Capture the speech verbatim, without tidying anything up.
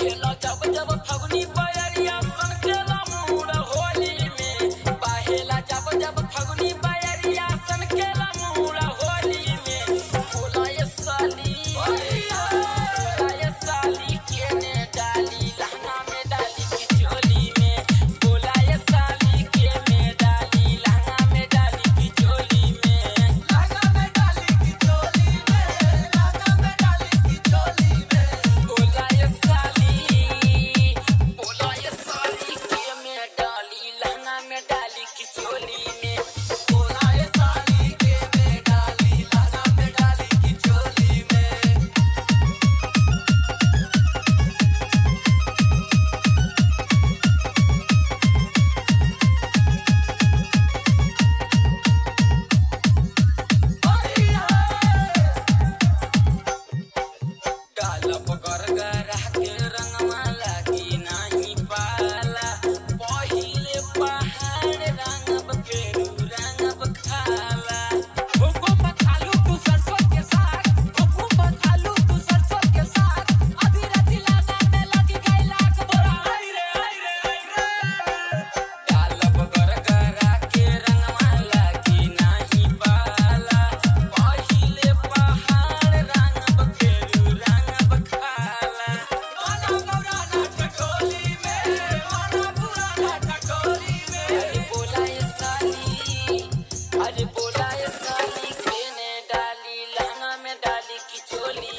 बहेला जब जब फगुनी बयरिया सन केला मूड होली में बहेला जब जब फगुनी बयरिया सन केला मूड होली में बोला ये साली बोला ये साली केने डाली लहंगा में डाली की चोली में बोला ये साली केने डाली लहंगा में डाली की चोली में लहंगा में डाली की चोली में लहंगा में डाली की चोली में बोला ये साली बोला ये साली केने डाली लहंगा में डाली की चोली में बोला ये साली केने डाली लहंगा में डाली की चोली में डालब गरगरा के रंगवा लागी नाही पाला पहिले पहाड़ रंगब फेरू रंगब खाला घुमघुम पखालू तू सरसों के साग घुमघुम पखालू तू सरसों के साग अभी रतिलाना में लगी गई लाख बोरा हाय रे हाय रे हाय रे डालब गरगरा के रंगवा लागी नाही पाला पहिले पहाड़ रंगब फेरू रंगब खाला माना गौराना ठठोली में माना पुराना ठठोली में अरे बोला ये साली अरे बोला ये साली केने डाली लहंगा में डाली की चोली